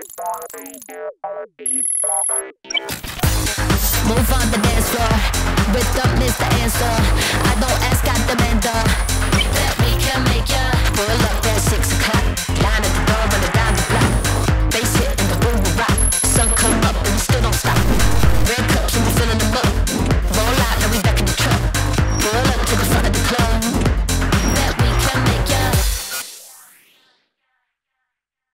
Move on the dance floor. Rhythm is the answer.